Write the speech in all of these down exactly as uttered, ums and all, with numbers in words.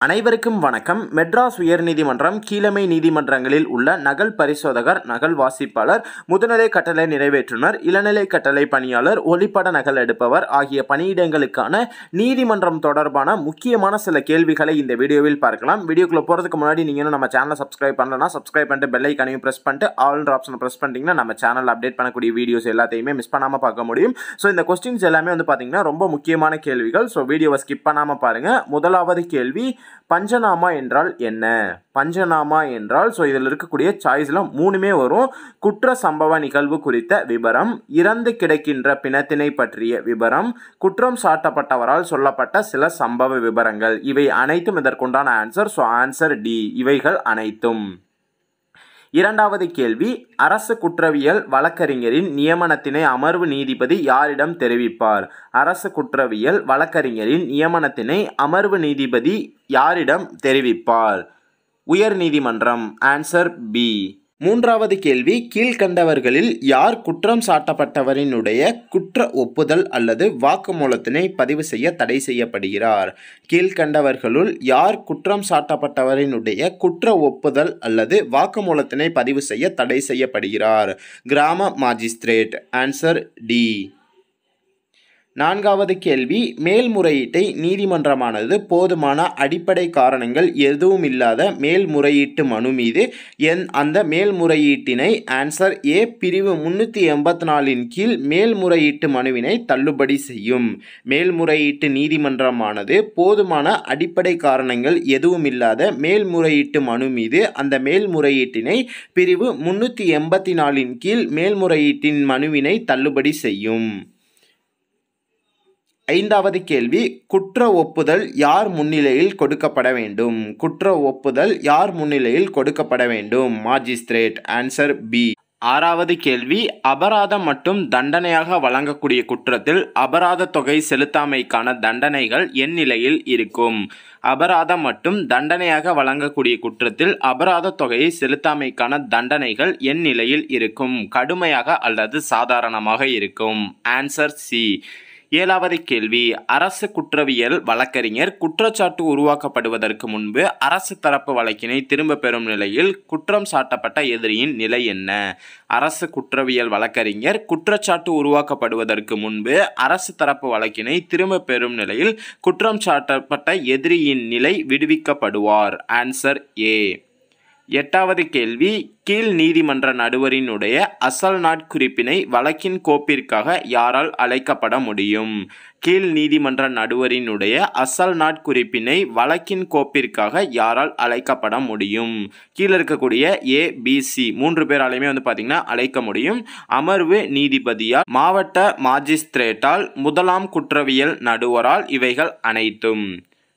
அனைவருக்கும் வணக்கம். மெட்ராஸ் உயர்நீதிமன்றம் கீழமை நீதிமன்றங்களில் உள்ள நகல் பரிசோதகர், நகல் வாசிப்பாளர், முதுநிலை கட்டளை நிறைவேற்றுனர், இளநிலை கட்டளை பணியாளர், ஒளிப்பட நகல் எடுப்பவர் ஆகிய பணியிடங்களுக்கான நீதிமன்றம் தொடர்பான முக்கியமான சில கேள்விகளை இந்த வீடியோவில் பார்க்கலாம். வீடியோக்குள்ள போகிறதுக்கு முன்னாடி நீங்கள் இன்னும் நம்ம சேனலை சப்ஸ்கிரைப் பண்ணலன்னா சப்ஸ்கிரைப் பண்ணிட்டு பெல் ஐக்கானையும் ப்ரெஸ் பண்ணிட்டு ஆல்ன்ற ஆப்ஷனை ப்ரெஸ் பண்ணிட்டீங்கன்னா நம்ம சேனல் அப்டேட் பண்ணக்கூடிய வீடியோஸ் எல்லாத்தையுமே மிஸ் பண்ணாமல் பார்க்க முடியும். ஸோ இந்த கொஸ்டின்ஸ் எல்லாமே வந்து பார்த்தீங்கன்னா ரொம்ப முக்கியமான கேள்விகள். ஸோ வீடியோவை ஸ்கிப் பண்ணாமல் பாருங்கள். முதலாவது கேள்வி, பஞ்சநாமா என்றால் என்ன? பஞ்சநாமா என்றால், ஸோ இதில் இருக்கக்கூடிய சாய்ஸில் மூணுமே வரும். குற்ற சம்பவ நிகழ்வு குறித்த விபரம், இறந்து கிடக்கின்ற பிணத்தினை பற்றிய விபரம், குற்றம் சாட்டப்பட்டவரால் சொல்லப்பட்ட சில சம்பவ விபரங்கள். இவை அனைத்தும் இதற்குண்டான ஆன்சர். ஸோ ஆன்சர் டி, இவைகள் அனைத்தும். இரண்டாவது கேள்வி, அரசு குற்றவியல் வழக்கறிஞரின் நியமனத்தினை அமர்வு நீதிபதி யாரிடம் தெரிவிப்பார்? அரசு குற்றவியல் வழக்கறிஞரின் நியமனத்தினை அமர்வு நீதிபதி யாரிடம் தெரிவிப்பார்? உயர் நீதிமன்றம். Answer B. மூன்றாவது கேள்வி, கீழ்கண்டவர்களில் யார் குற்றம் சாட்டப்பட்டவரினுடைய குற்ற ஒப்புதல் அல்லது வாக்குமூலத்தினை பதிவு செய்ய தடை செய்யப்படுகிறார்? கீழ்கண்டவர்களுள் யார் குற்றம் சாட்டப்பட்டவரினுடைய குற்ற ஒப்புதல் அல்லது வாக்குமூலத்தினை பதிவு செய்ய தடை செய்யப்படுகிறார்? கிராம மாஜிஸ்திரேட். Answer D. நான்காவது கேள்வி, மேல்முறையீட்டை நீதிமன்றமானது போதுமான அடிப்படை காரணங்கள் எதுவும் இல்லாத மேல்முறையீட்டு மனு மீது என் அந்த மேல்முறையீட்டினை ஆன்சர் ஏ பிரிவு முன்னூற்றி எண்பத்தி நாலின் கீழ் மேல்முறையீட்டு மனுவினை தள்ளுபடி செய்யும். மேல்முறையீட்டு நீதிமன்றமானது போதுமான அடிப்படை காரணங்கள் எதுவும் இல்லாத மேல்முறையீட்டு மனு மீது அந்த மேல்முறையீட்டினை பிரிவு முன்னூற்றி எண்பத்தி நாலின் கீழ் மேல்முறையீட்டின் மனுவினை தள்ளுபடி செய்யும். ஐந்தாவது கேள்வி, குற்ற ஒப்புதல் யார் முன்னிலையில் கொடுக்கப்பட வேண்டும்? குற்ற ஒப்புதல் யார் முன்னிலையில் கொடுக்கப்பட வேண்டும்? மாஜிஸ்திரேட். Answer B. ஆறாவது கேள்வி, அபராதம் மற்றும் தண்டனையாக வழங்கக்கூடிய குற்றத்தில் அபராத தொகை செலுத்தாமைக்கான தண்டனைகள் என் நிலையில் இருக்கும்? அபராதம் மற்றும் தண்டனையாக வழங்கக்கூடிய குற்றத்தில் அபராத தொகையை செலுத்தாமைக்கான தண்டனைகள் என் நிலையில் இருக்கும்? கடுமையாக அல்லது சாதாரணமாக இருக்கும்? Answer C. ஏழாவது கேள்வி, அரசு குற்றவியல் வழக்கறிஞர் குற்றச்சாட்டு உருவாக்கப்படுவதற்கு முன்பு அரசு தரப்பு வழக்கினை திரும்ப பெறும் நிலையில் குற்றம் சாட்டப்பட்ட எதிரியின் நிலை என்ன? அரசு குற்றவியல் வழக்கறிஞர் குற்றச்சாட்டு உருவாக்கப்படுவதற்கு முன்பு அரசு தரப்பு வழக்கினை திரும்ப பெறும் நிலையில் குற்றம் சாட்டப்பட்ட எதிரியின் நிலை விடுவிக்கப்படுவார். Answer A. எட்டாவது கேள்வி, கீழ் நீதிமன்ற நடுவரினுடைய அசல் நாட்குறிப்பினை வழக்கின் கோப்பிற்காக யாரால் அழைக்கப்பட முடியும்? கீழ் நீதிமன்ற நடுவரினுடைய அசல் நாட்குறிப்பினை வழக்கின் கோப்பிற்காக யாரால் அழைக்கப்பட முடியும்? கீழே இருக்கக்கூடிய ஏ பி சி மூன்று பேராலையுமே வந்து பார்த்தீங்கன்னா அழைக்க முடியும். அமர்வு நீதிபதியால், மாவட்ட மாஜிஸ்திரேட்டால், முதலாம் குற்றவியல் நடுவரால், இவைகள் அனைத்தும்.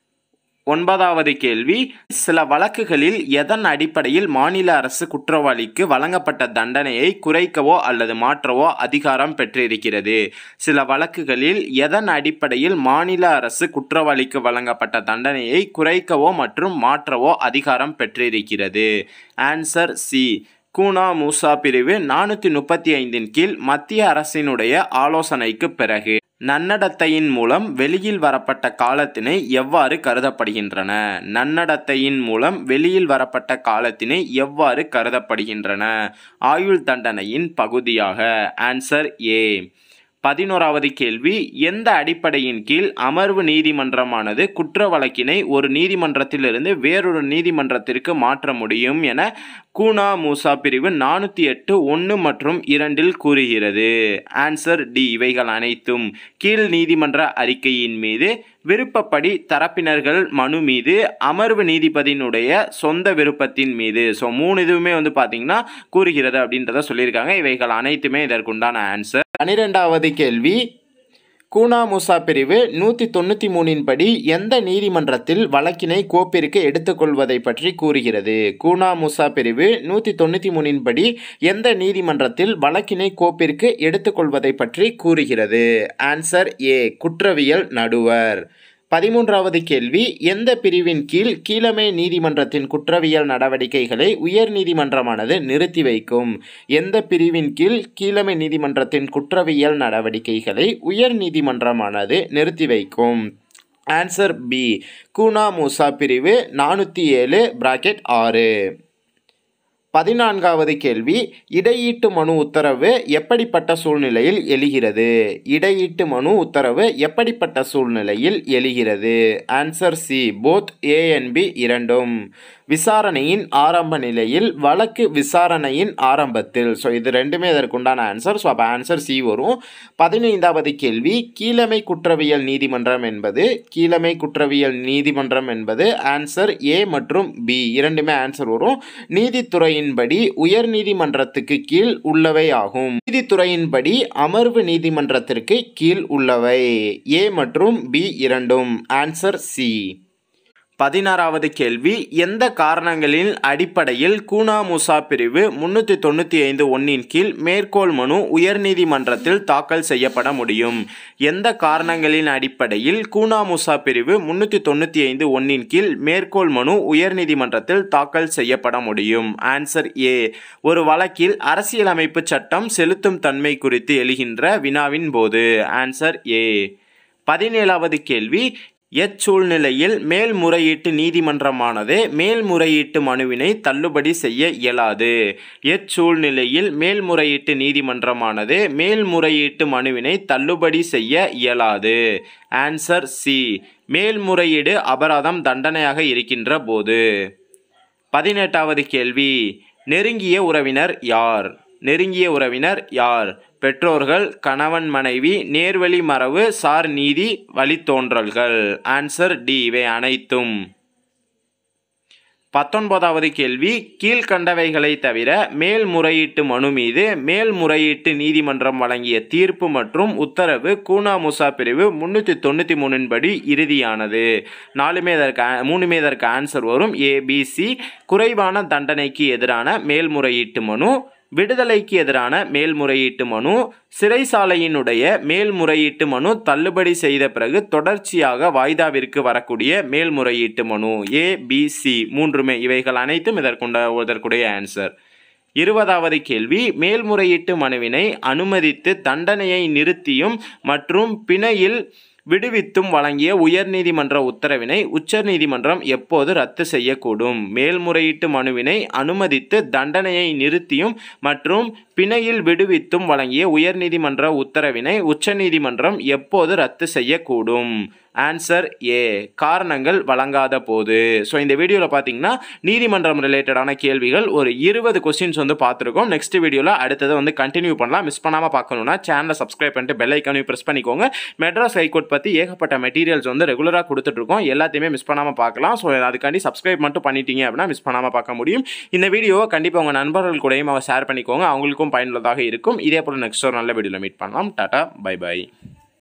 ஒன்பதாவது கேள்வி, சில வழக்குகளில் எதன் அடிப்படையில் மாநில அரசு குற்றவாளிக்கு வழங்கப்பட்ட தண்டனையை குறைக்கவோ அல்லது மாற்றவோ அதிகாரம் பெற்றிருக்கிறது? சில வழக்குகளில் எதன் அடிப்படையில் மாநில அரசு குற்றவாளிக்கு வழங்கப்பட்ட தண்டனையை குறைக்கவோ மற்றும் மாற்றவோ அதிகாரம் பெற்றிருக்கிறது? Answer C. கூனா மூசா பிரிவு நானூற்றி முப்பத்தி ஐந்தின் கீழ் மத்திய அரசினுடைய ஆலோசனைக்கு பிறகு நன்னடத்தையின் மூலம் வெளியில் வரப்பட்ட காலத்தினை எவ்வாறு கருதப்படுகின்றன? நன்னடத்தையின் மூலம் வெளியில் வரப்பட்ட காலத்தினை எவ்வாறு கருதப்படுகின்றன? ஆயுள் தண்டனையின் பகுதியாக. Answer A. பதினோராவது கேள்வி, எந்த அடிப்படையின் கீழ் அமர்வு நீதிமன்றமானது குற்ற வழக்கினை ஒரு நீதிமன்றத்திலிருந்து வேறொரு நீதிமன்றத்திற்கு மாற்ற முடியும் என கூனா மூசா பிரிவு நானூற்றி எட்டு ஒன்று மற்றும் இரண்டில் கூறுகிறது? ஆன்சர் டி, இவைகள் அனைத்தும். கீழ் நீதிமன்ற அறிக்கையின் மீது விருப்பப்படி தரப்பினர்கள் மனு மீது அமர்வு நீதிபதியினுடைய சொந்த விருப்பத்தின் மீது. ஸோ மூணு இதுவுமே வந்து பார்த்தீங்கன்னா கூறுகிறது அப்படின்றத சொல்லியிருக்காங்க. இவைகள் அனைத்துமே இதற்குண்டான ஆன்சர். பனிரெண்டாவது கேள்வி, கூனா மூசா பிரிவு நூற்றி தொண்ணூற்றி மூணின் படி எந்த நீதிமன்றத்தில் வழக்கினை கோப்பிற்கு எடுத்துக்கொள்வதை பற்றி கூறுகிறது? கூனா மூசா பிரிவு நூற்றி தொண்ணூற்றி மூணின் படி எந்த நீதிமன்றத்தில் வழக்கினை கோப்பிற்கு எடுத்துக்கொள்வதை பற்றி கூறுகிறது? Answer A. குற்றவியல் நடுவர். பதிமூன்றாவது கேள்வி, எந்த பிரிவின் கீழ் கீழமை நீதிமன்றத்தின் குற்றவியல் நடவடிக்கைகளை உயர் நீதிமன்றமானது நிறுத்தி வைக்கும்? எந்த பிரிவின் கீழ் கீழமை நீதிமன்றத்தின் குற்றவியல் நடவடிக்கைகளை உயர் நீதிமன்றமானது நிறுத்தி வைக்கும்? Answer B. கூனா மூசா பிரிவு நானூற்றி ஏழு பிராக்கெட் ஆறு. பதினான்காவது கேள்வி, இடையீட்டு மனு உத்தரவு எப்படிப்பட்ட சூழ்நிலையில் எழுகிறது? இடையீட்டு மனு உத்தரவு எப்படிப்பட்ட சூழ்நிலையில் எழுகிறது? Answer C. Both A and B இரண்டும். விசாரணையின் ஆரம்ப நிலையில், வழக்கு விசாரணையின் ஆரம்பத்தில். ஸோ இது ரெண்டுமே இதற்குண்டான ஆன்சர். ஸோ அப்போ ஆன்சர் சி வரும். பதினைந்தாவது கேள்வி, கீழமை குற்றவியல் நீதிமன்றம் என்பது கீழமை குற்றவியல் நீதிமன்றம் என்பது ஆன்சர் ஏ மற்றும் பி இரண்டுமே ஆன்சர் வரும். நீதித்துறையின்படி உயர் நீதிமன்றத்துக்கு கீழ் உள்ளவை ஆகும். நீதித்துறையின்படி அமர்வு நீதிமன்றத்திற்கு கீழ் உள்ளவை. ஏ மற்றும் பி இரண்டும். Answer C. பதினாறாவது கேள்வி, எந்த காரணங்களின் அடிப்படையில் கூனா மூசா பிரிவு முன்னூற்றி தொண்ணூற்றி ஐந்து ஒன்றின் கீழ் மேற்கோள் மனு உயர்நீதிமன்றத்தில் தாக்கல் செய்யப்பட முடியும்? எந்த காரணங்களின் அடிப்படையில் கூனா மூசா பிரிவு முன்னூற்றி தொண்ணூற்றி ஐந்து ஒன்றின் கீழ் மேற்கோள் மனு உயர்நீதிமன்றத்தில் தாக்கல் செய்யப்பட முடியும்? Answer A. ஒரு வழக்கில் அரசியலமைப்பு சட்டம் செலுத்தும் தன்மை குறித்து எழுகின்ற வினாவின் போது. Answer A. பதினேழாவது கேள்வி, எச்சூழ்நிலையில் மேல்முறையீட்டு நீதிமன்றமானது மேல்முறையீட்டு மனுவினை தள்ளுபடி செய்ய இயலாது? எச்சூழ்நிலையில் மேல்முறையீட்டு நீதிமன்றமானது மேல்முறையீட்டு மனுவினை தள்ளுபடி செய்ய இயலாது? Answer C. மேல்முறையீடு அபராதம் தண்டனையாக இருக்கின்ற போது. பதினெட்டாவது கேள்வி, நெருங்கிய உறவினர் யார்? நெருங்கிய உறவினர் யார்? பெற்றோர்கள், கணவன் மனைவி, நேர்வழி மரபு சார் நீதி வழித்தோன்றல்கள். Answer D. இவை அனைத்தும். பத்தொன்பதாவது கேள்வி, கீழ்கண்டவைகளை தவிர மேல்முறையீட்டு மனு மீது மேல்முறையீட்டு நீதிமன்றம் வழங்கிய தீர்ப்பு மற்றும் உத்தரவு கூனா மூசா பிரிவு முன்னூற்றி தொண்ணூற்றி மூணின் படி இறுதியானது. நாலுமே இதற்கு மூணுமே இதற்கு ஆன்சர் வரும். A B C. குறைவான தண்டனைக்கு எதிரான மேல்முறையீட்டு மனு, விடுதலைக்கு எதிரான மேல்முறையீட்டு மனு, சிறைசாலையினுடைய மேல்முறையீட்டு மனு தள்ளுபடி செய்த பிறகு தொடர்ச்சியாக வாய்தாவிற்கு வரக்கூடிய மேல்முறையீட்டு மனு. ஏ பி சி மூன்றுமே. இவைகள் அனைத்தும் இதற்குண்ட இதற்குடைய ஆன்சர். இருபதாவது கேள்வி, மேல்முறையீட்டு மனுவினை அனுமதித்து தண்டனையை நிறுத்தியும் மற்றும் பிணையில் விடுவித்தும் வழங்கிய உயர்நீதிமன்ற உத்தரவினை உச்சநீதிமன்றம் எப்போது ரத்து செய்யக்கூடும்? மேல்முறையீட்டு மனுவினை அனுமதித்து தண்டனையை நிறுத்தியும் மற்றும் பிணையில் விடுவித்தும் வழங்கிய உயர்நீதிமன்ற உத்தரவினை உச்சநீதிமன்றம் எப்போது ரத்து செய்யக்கூடும்? Answer A. காரணங்கள் வழங்காத போது. ஸோ இந்த வீடியோவில் பார்த்தீங்கன்னா நீதிமன்றம் ரிலேட்டடான கேள்விகள் ஒரு இருபது கொஸ்டின்ஸ் வந்து பார்த்துருக்கோம். நெக்ஸ்ட் வீடியோவில் அடுத்ததை வந்து கண்டினியூ பண்ணலாம். மிஸ் பண்ணாமல் பார்க்கணுன்னா சேனலை சப்ஸ்கிரைப் பண்ணிட்டு பெல் ஐக்கானையும் ப்ரெஸ் பண்ணிக்கோங்க. மெட்ராஸ் ஹைகோர்ட் பற்றி ஏகப்பட்ட மெட்டீரியல்ஸ் வந்து ரெகுலராக கொடுத்துட்ருக்கோம். எல்லாத்தையுமே மிஸ் பண்ணாமல் பார்க்கலாம். ஸோ அதுக்காண்டி சப்ஸ்கிரைப் மட்டும் பண்ணிட்டீங்க அப்படின்னா மிஸ் பண்ணாமல் பார்க்க முடியும். இந்த வீடியோவை கண்டிப்பாக உங்கள் நண்பர்கள் கூடயும் ஷேர் பண்ணிக்கோங்க. அவங்களுக்கும் பயனுள்ளதாக இருக்கும். இதே போல் நெக்ஸ்ட் ஒரு நல்ல வீடியோவில் மீட் பண்ணலாம். Tata, bye by.